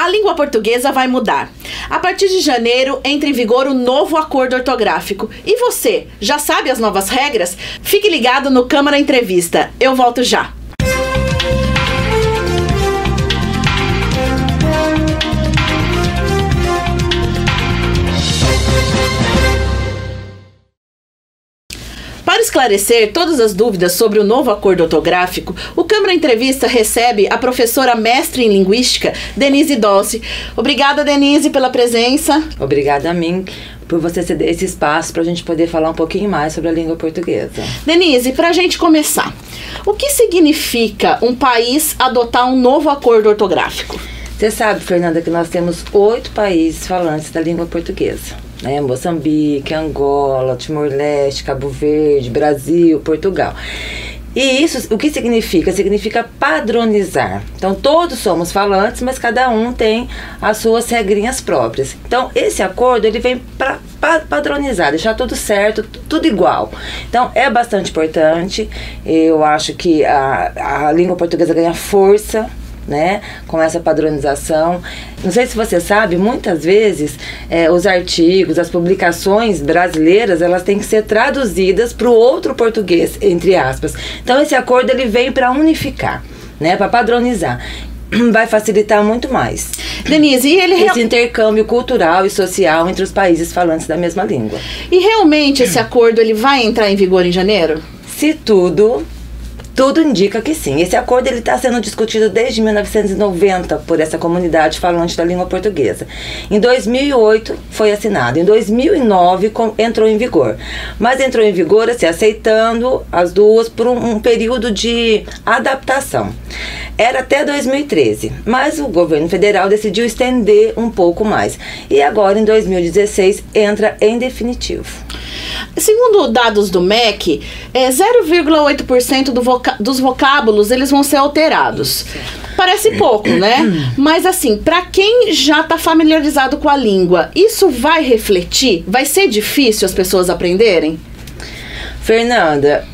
A língua portuguesa vai mudar. A partir de janeiro entra em vigor o novo acordo ortográfico. E você, já sabe as novas regras? Fique ligado no Câmara Entrevista. Eu volto já. Para esclarecer todas as dúvidas sobre o novo acordo ortográfico, o Câmara Entrevista recebe a professora mestre em Linguística, Denise Dolce. Obrigada, Denise, pela presença. Obrigada a mim por você ceder esse espaço para a gente poder falar um pouquinho mais sobre a língua portuguesa. Denise, para a gente começar, o que significa um país adotar um novo acordo ortográfico? Você sabe, Fernanda, que nós temos 8 países falantes da língua portuguesa. Moçambique, Angola, Timor-Leste, Cabo Verde, Brasil, Portugal. E isso, o que significa? Significa padronizar. Então, todos somos falantes, mas cada um tem as suas regrinhas próprias. Então, esse acordo, ele vem para padronizar, deixar tudo certo, tudo igual. Então, é bastante importante. Eu acho que a língua portuguesa ganha força, né, com essa padronização. Não sei se você sabe, muitas vezes os artigos, as publicações brasileiras, elas têm que ser traduzidas para o outro português, entre aspas. Então esse acordo ele vem para unificar, né, para padronizar. Vai facilitar muito mais, Denise, e esse intercâmbio cultural e social entre os países falantes da mesma língua. E realmente esse acordo ele vai entrar em vigor em janeiro? Se tudo indica que sim. Esse acordo está sendo discutido desde 1990 por essa comunidade falante da língua portuguesa. Em 2008 foi assinado. Em 2009 entrou em vigor. Mas entrou em vigor assim, aceitando as duas por um período de adaptação. Era até 2013, mas o governo federal decidiu estender um pouco mais. E agora, em 2016, entra em definitivo. Segundo dados do MEC, 0,8% dos vocábulos eles vão ser alterados. Parece pouco, né? Mas assim, para quem já está familiarizado com a língua, isso vai refletir? Vai ser difícil as pessoas aprenderem? Fernanda,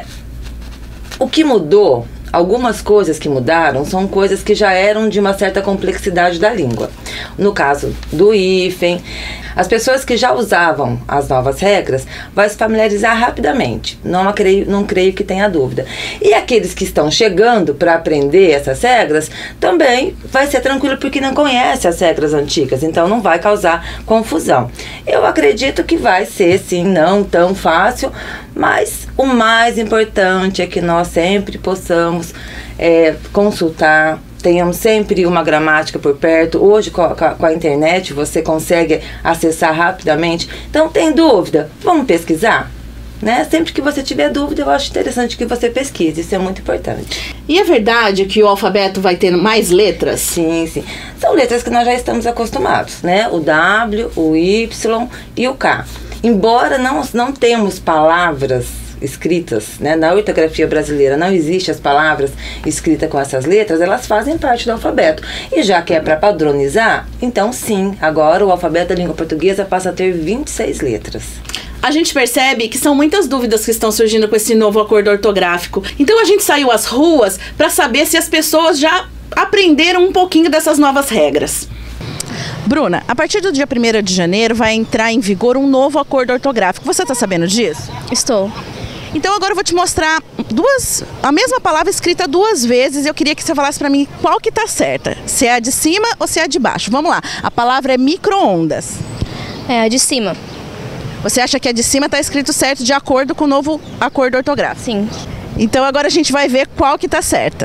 o que mudou, algumas coisas que mudaram, são coisas que já eram de uma certa complexidade da língua. No caso do hífen, as pessoas que já usavam as novas regras vão se familiarizar rapidamente, não creio que tenha dúvida. E aqueles que estão chegando para aprender essas regras, também vai ser tranquilo porque não conhece as regras antigas, então não vai causar confusão. Eu acredito que vai ser, sim, não tão fácil, mas o mais importante é que nós sempre possamos consultar, tenhamos sempre uma gramática por perto. Hoje, com a internet, você consegue acessar rapidamente. Então, tem dúvida? Vamos pesquisar? Né? Sempre que você tiver dúvida, eu acho interessante que você pesquise. Isso é muito importante. E é verdade que o alfabeto vai ter mais letras? Sim, sim. São letras que nós já estamos acostumados, né? O W, o Y e o K. Embora não temos palavras escritas, né? Na ortografia brasileira não existe as palavras escritas com essas letras, elas fazem parte do alfabeto. E já que é para padronizar, então sim, agora o alfabeto da língua portuguesa passa a ter 26 letras. A gente percebe que são muitas dúvidas que estão surgindo com esse novo acordo ortográfico. Então a gente saiu às ruas para saber se as pessoas já aprenderam um pouquinho dessas novas regras. Bruna, a partir do dia 1º de janeiro vai entrar em vigor um novo acordo ortográfico. Você está sabendo disso? Estou. Então agora eu vou te mostrar a mesma palavra escrita 2 vezes. Eu queria que você falasse para mim qual que tá certa. Se é a de cima ou se é a de baixo. Vamos lá. A palavra é micro-ondas. É a de cima. Você acha que a de cima tá escrito certo de acordo com o novo acordo ortográfico? Sim. Então agora a gente vai ver qual que tá certa.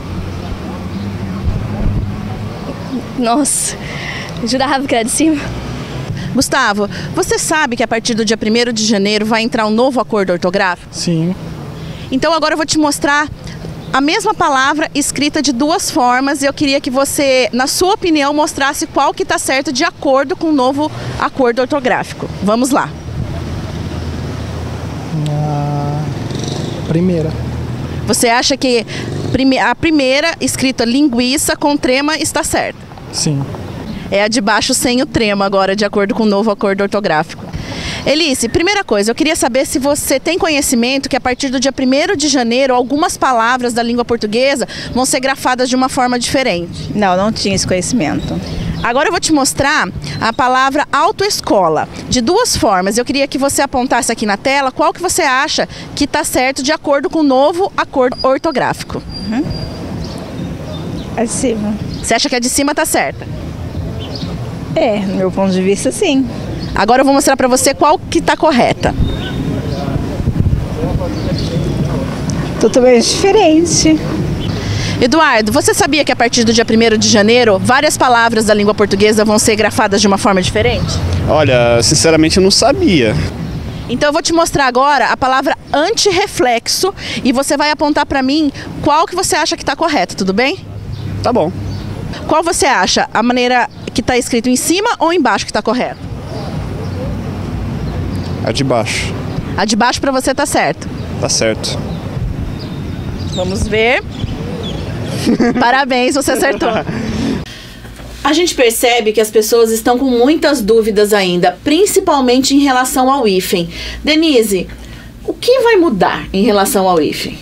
Nossa, eu jurava que era de cima. Gustavo, você sabe que a partir do dia 1º de janeiro vai entrar um novo acordo ortográfico? Sim. Então agora eu vou te mostrar a mesma palavra escrita de 2 formas e eu queria que você, na sua opinião, mostrasse qual que está certo de acordo com o novo acordo ortográfico. Vamos lá. A primeira. Você acha que a primeira, escrita linguiça com trema, está certa? Sim. É a de baixo sem o trema agora, de acordo com o novo acordo ortográfico. Elice, primeira coisa, eu queria saber se você tem conhecimento que a partir do dia 1º de janeiro, algumas palavras da língua portuguesa vão ser grafadas de uma forma diferente. Não, não tinha esse conhecimento. Agora eu vou te mostrar a palavra autoescola, de duas formas. Eu queria que você apontasse aqui na tela qual que você acha que está certo de acordo com o novo acordo ortográfico. Acima. Você acha que a de cima está certa? No meu ponto de vista, sim. Agora eu vou mostrar para você qual que está correta. Totalmente diferente. Eduardo, você sabia que a partir do dia 1º de janeiro, várias palavras da língua portuguesa vão ser grafadas de uma forma diferente? Olha, sinceramente eu não sabia. Então eu vou te mostrar agora a palavra antirreflexo e você vai apontar para mim qual que você acha que está correta, tudo bem? Tá bom. Qual você acha? A maneira que está escrito em cima ou embaixo que está correta? A de baixo. A de baixo para você tá certo. Tá certo. Vamos ver. Parabéns, você acertou. A gente percebe que as pessoas estão com muitas dúvidas ainda, principalmente em relação ao hífen. Denise, o que vai mudar em relação ao hífen?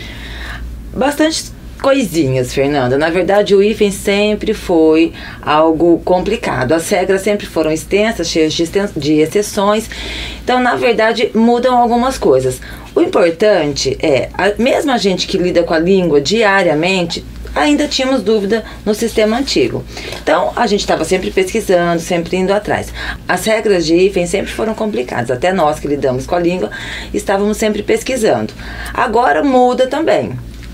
Bastante coisinhas, Fernanda. Na verdade, o hífen sempre foi algo complicado. As regras sempre foram extensas, cheias de exceções. Então, na verdade, mudam algumas coisas. O importante é, mesmo a gente que lida com a língua diariamente, ainda tínhamos dúvida no sistema antigo. Então, a gente estava sempre pesquisando, sempre indo atrás. As regras de hífen sempre foram complicadas. Até nós que lidamos com a língua, estávamos sempre pesquisando. Agora muda também.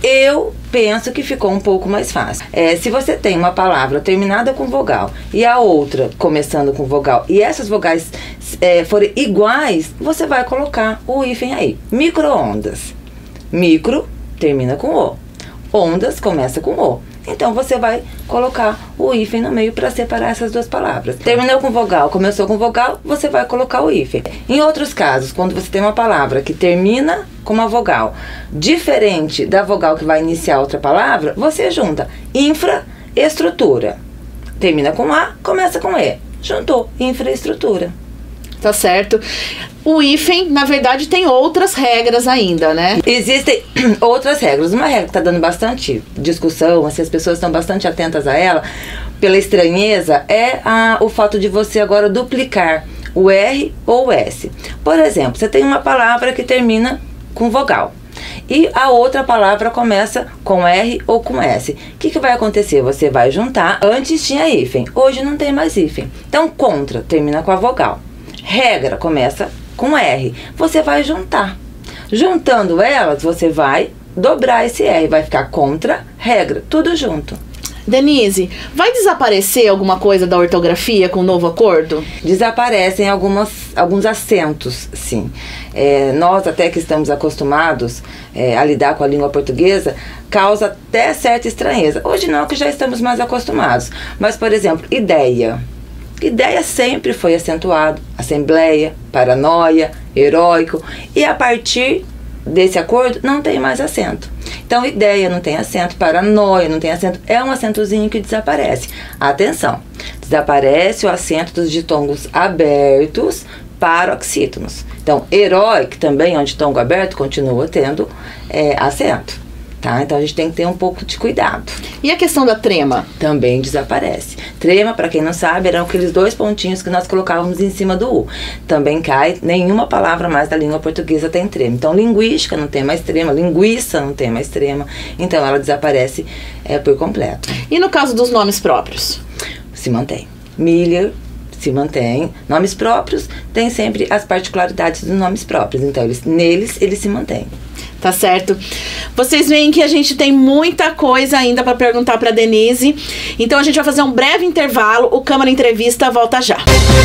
Eu penso que ficou um pouco mais fácil. Se você tem uma palavra terminada com vogal e a outra começando com vogal e essas vogais forem iguais, você vai colocar o hífen aí. Micro-ondas. Micro termina com O. Ondas começa com O. Então você vai colocar o hífen no meio para separar essas duas palavras. Terminou com vogal, começou com vogal, você vai colocar o hífen. Em outros casos, quando você tem uma palavra que termina com uma vogal diferente da vogal que vai iniciar outra palavra, você junta infraestrutura. Termina com A, começa com E. Juntou, infraestrutura. Tá certo. O hífen, na verdade, tem outras regras ainda, né? Existem outras regras. Uma regra que está dando bastante discussão, assim, as pessoas estão bastante atentas a ela, pela estranheza, é o fato de você agora duplicar o R ou o S. Por exemplo, você tem uma palavra que termina com vogal e a outra palavra começa com R ou com S. O que vai acontecer? Você vai juntar. Antes tinha hífen, hoje não tem mais hífen. Então, contra termina com a vogal. Regra começa com R. Você vai juntar. Juntando elas, você vai dobrar esse R. Vai ficar contra, regra, tudo junto. Denise, vai desaparecer alguma coisa da ortografia com o novo acordo? Desaparecem alguns acentos, sim. Nós até que estamos acostumados a lidar com a língua portuguesa, causa até certa estranheza. Hoje não, que já estamos mais acostumados. Mas, por exemplo, ideia. Ideia sempre foi acentuado, assembleia, paranoia, heróico, e a partir desse acordo não tem mais acento. Então, ideia não tem acento, paranoia não tem acento, é um acentozinho que desaparece. Atenção, desaparece o acento dos ditongos abertos paroxítonos. Então, herói, que também é um ditongo aberto, continua tendo acento. Tá? Então a gente tem que ter um pouco de cuidado. E a questão da trema? Também desaparece. Trema, para quem não sabe, eram aqueles dois pontinhos que nós colocávamos em cima do U. Também cai, nenhuma palavra mais da língua portuguesa tem trema. Então linguística não tem mais trema, linguiça não tem mais trema. Então ela desaparece por completo. E no caso dos nomes próprios? Se mantém. Miller se mantém. Nomes próprios têm sempre as particularidades dos nomes próprios. Então neles eles se mantêm. Tá certo. Vocês veem que a gente tem muita coisa ainda para perguntar para Denise. Então a gente vai fazer um breve intervalo. O Câmara Entrevista volta já.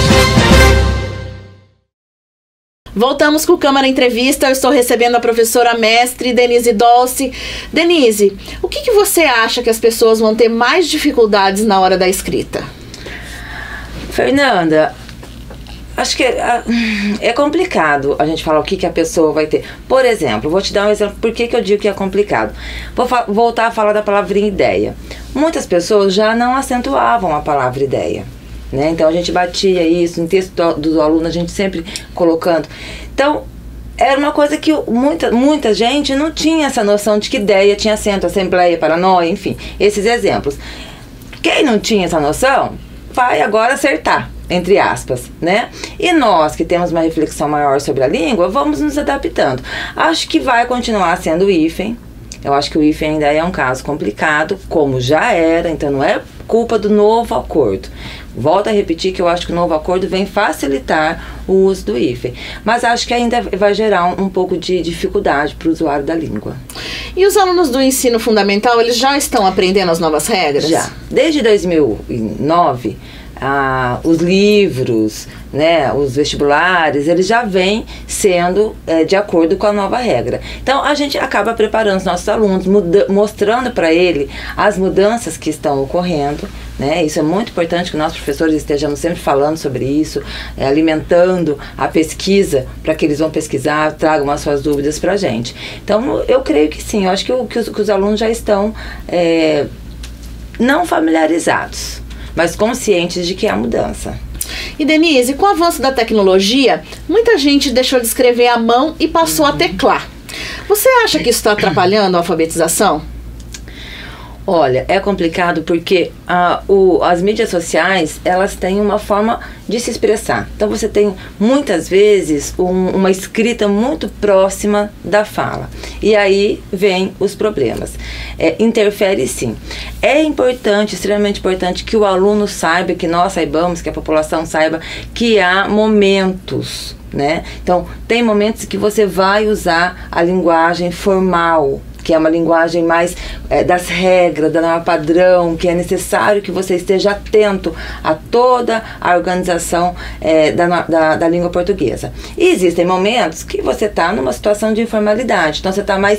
Voltamos com o Câmara Entrevista. Eu estou recebendo a professora mestre Denise Dolce. Denise, o que você acha que as pessoas vão ter mais dificuldades na hora da escrita? Fernanda, acho que é complicado a gente falar o que a pessoa vai ter. Por exemplo, vou te dar um exemplo por que eu digo que é complicado. Vou voltar a falar da palavrinha ideia. Muitas pessoas já não acentuavam a palavra ideia. né? Então a gente batia isso no texto do aluno, a gente sempre colocando. Então era uma coisa que muita gente não tinha essa noção de que ideia tinha acento, assembleia, paranoia, enfim, esses exemplos. Quem não tinha essa noção vai agora acertar, entre aspas, né? E nós que temos uma reflexão maior sobre a língua, vamos nos adaptando. Acho que vai continuar sendo o hífen. Eu acho que o hífen ainda é um caso complicado, como já era, então não é culpa do novo acordo. Volto a repetir que eu acho que o novo acordo vem facilitar o uso do hífen, mas acho que ainda vai gerar um pouco de dificuldade para o usuário da língua. E os alunos do ensino fundamental, eles já estão aprendendo as novas regras? Já. Desde 2009, os livros, né, os vestibulares, eles já vêm sendo de acordo com a nova regra. Então, a gente acaba preparando os nossos alunos, mostrando para ele as mudanças que estão ocorrendo, né? Isso é muito importante que nós, professores, estejamos sempre falando sobre isso, alimentando a pesquisa, para que eles vão pesquisar, tragam as suas dúvidas para a gente. Então, eu creio que sim, eu acho que os alunos já estão não familiarizados, mas conscientes de que há mudança. E Denise, com o avanço da tecnologia, muita gente deixou de escrever à mão e passou a teclar. Você acha que isso está atrapalhando a alfabetização? Olha, é complicado porque as mídias sociais, elas têm uma forma de se expressar. Então você tem muitas vezes uma escrita muito próxima da fala. E aí vem os problemas. Interfere sim. É importante, extremamente importante, que o aluno saiba, que nós saibamos, que a população saiba que há momentos, né? Então, tem momentos que você vai usar a linguagem formal, que é uma linguagem mais das regras, da norma padrão, que é necessário que você esteja atento a toda a organização da língua portuguesa. E existem momentos que você está numa situação de informalidade, então você está mais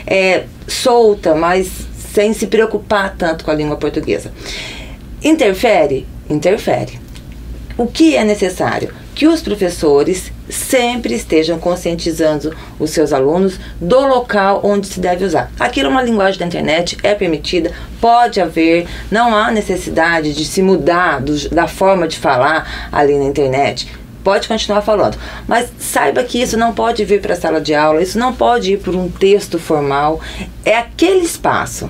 solta, mais sem se preocupar tanto com a língua portuguesa. Interfere? Interfere. O que é necessário? Que os professores sempre estejam conscientizando os seus alunos do local onde se deve usar. Aquilo é uma linguagem da internet, é permitida, pode haver, não há necessidade de se mudar da forma de falar ali na internet. Pode continuar falando, mas saiba que isso não pode vir para a sala de aula, isso não pode ir por um texto formal, é aquele espaço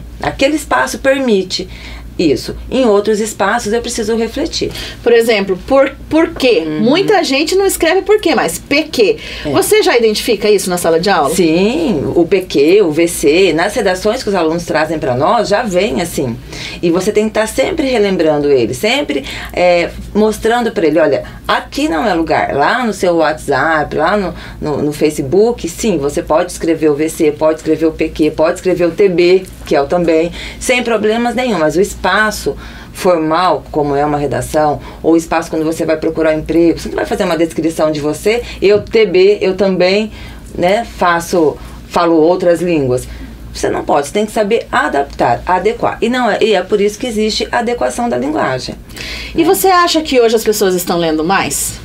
permite isso. Em outros espaços eu preciso refletir. Por exemplo, por quê? Muita gente não escreve por quê, mas PQ. Você já identifica isso na sala de aula? Sim, o PQ, o VC, nas redações que os alunos trazem para nós, já vem assim. E você tem que estar sempre relembrando ele, sempre mostrando para ele, olha, aqui não é lugar. Lá no seu WhatsApp, lá no Facebook, sim, você pode escrever o VC, pode escrever o PQ, pode escrever o TB, que é o também, sem problemas nenhum, mas o espaço formal, como é uma redação, ou espaço quando você vai procurar um emprego, você não vai fazer uma descrição de você, eu TB, eu também, né, falo outras línguas. Você não pode, você tem que saber adaptar, adequar. E é por isso que existe a adequação da linguagem. E você acha que hoje as pessoas estão lendo mais?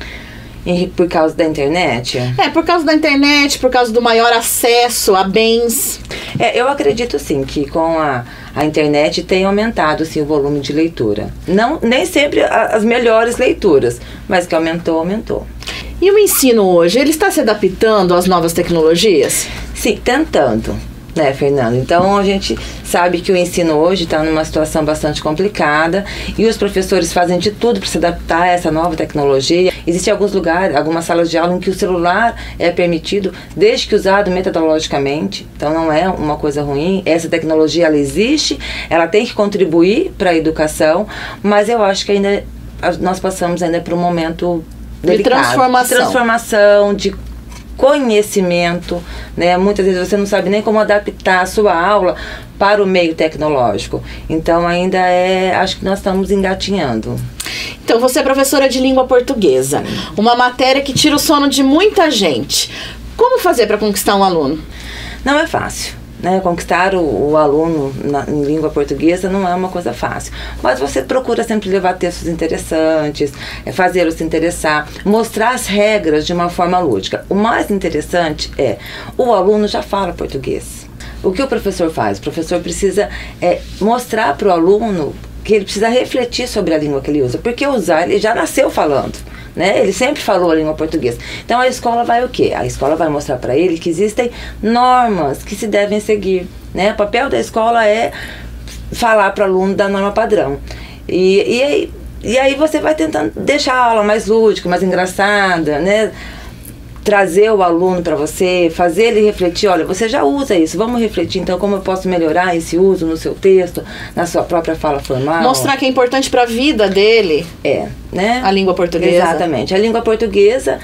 Por causa da internet? Por causa da internet, por causa do maior acesso a bens. Eu acredito sim que com a internet tem aumentado sim o volume de leitura. Nem sempre as melhores leituras, mas que aumentou. E o ensino hoje, ele está se adaptando às novas tecnologias? Sim, tentando. Né, Fernando? Então a gente sabe que o ensino hoje está numa situação bastante complicada e os professores fazem de tudo para se adaptar a essa nova tecnologia. Existem alguns lugares, algumas salas de aula em que o celular é permitido, desde que usado metodologicamente. Então não é uma coisa ruim. Essa tecnologia, ela existe, ela tem que contribuir para a educação, mas eu acho que ainda nós passamos ainda por um momento delicado. De transformação, de conhecimento, né? Muitas vezes você não sabe nem como adaptar a sua aula para o meio tecnológico. Então ainda acho que nós estamos engatinhando. Então você é professora de língua portuguesa, uma matéria que tira o sono de muita gente. Como fazer para conquistar um aluno? Não é fácil. Né, conquistar o aluno em língua portuguesa não é uma coisa fácil, mas você procura sempre levar textos interessantes, fazê-lo se interessar, mostrar as regras de uma forma lúdica. O mais interessante o aluno já fala português. O que o professor faz? O professor precisa mostrar para o aluno que ele precisa refletir sobre a língua que ele usa. Porque usar, ele já nasceu falando, né? Ele sempre falou a língua portuguesa. Então a escola vai o quê? A escola vai mostrar para ele que existem normas que se devem seguir, né? O papel da escola é falar para o aluno da norma padrão. E aí você vai tentando deixar a aula mais lúdica, mais engraçada, né? Trazer o aluno para você, fazer ele refletir, olha, você já usa isso, vamos refletir, então como eu posso melhorar esse uso no seu texto, na sua própria fala formal. Mostrar que é importante para a vida dele. Né? A língua portuguesa. Exatamente. A língua portuguesa,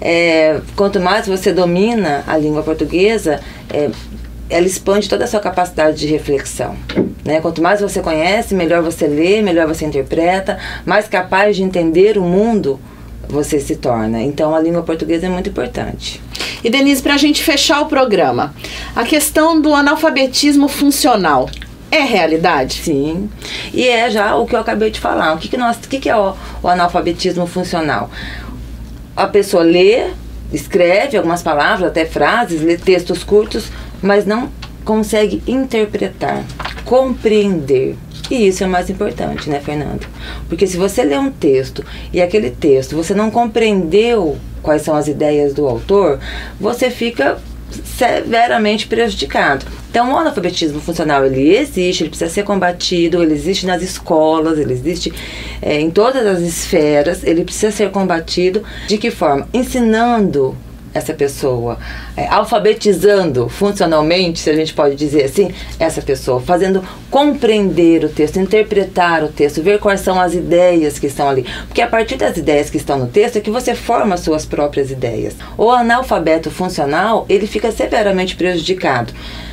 quanto mais você domina a língua portuguesa, ela expande toda a sua capacidade de reflexão, né? Quanto mais você conhece, melhor você lê, melhor você interpreta, mais capaz de entender o mundo você se torna. Então a língua portuguesa é muito importante. E Denise, para a gente fechar o programa, a questão do analfabetismo funcional é realidade? Sim, e é já o que eu acabei de falar. O que é o analfabetismo funcional? A pessoa lê, escreve algumas palavras, até frases, lê textos curtos, mas não consegue interpretar, compreender. E isso é o mais importante, né, Fernando? Porque se você lê um texto e aquele texto você não compreendeu quais são as ideias do autor, você fica severamente prejudicado. Então o analfabetismo funcional, ele existe, ele precisa ser combatido, ele existe nas escolas, ele existe em todas as esferas, ele precisa ser combatido. De que forma? Ensinando essa pessoa, alfabetizando funcionalmente, se a gente pode dizer assim, essa pessoa, fazendo compreender o texto, interpretar o texto, ver quais são as ideias que estão ali, porque a partir das ideias que estão no texto é que você forma as suas próprias ideias. O analfabeto funcional, ele fica severamente prejudicado,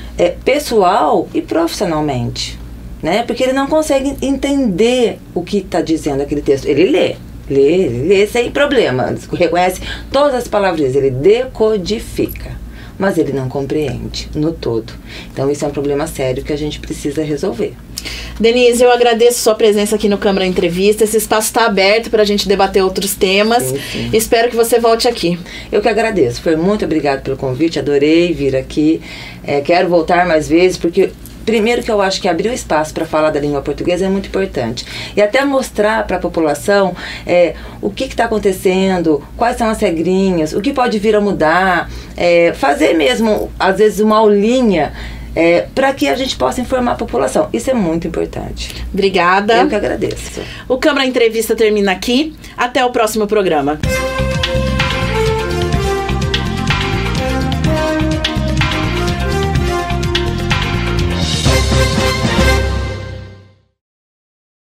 pessoal e profissionalmente, né? Porque ele não consegue entender o que está dizendo aquele texto. Ele lê sem problema, reconhece todas as palavrinhas, ele decodifica, mas ele não compreende no todo. Então isso é um problema sério que a gente precisa resolver. Denise, eu agradeço sua presença aqui no Câmara Entrevista. Esse espaço está aberto para a gente debater outros temas. Sim. Espero que você volte aqui. Eu que agradeço, foi muito obrigado pelo convite, adorei vir aqui, quero voltar mais vezes, porque primeiro que eu acho que abrir o espaço para falar da língua portuguesa é muito importante. E até mostrar para a população o que está acontecendo, quais são as regrinhas, o que pode vir a mudar, fazer mesmo, às vezes, uma aulinha para que a gente possa informar a população. Isso é muito importante. Obrigada. Eu que agradeço. O Câmara Entrevista termina aqui. Até o próximo programa.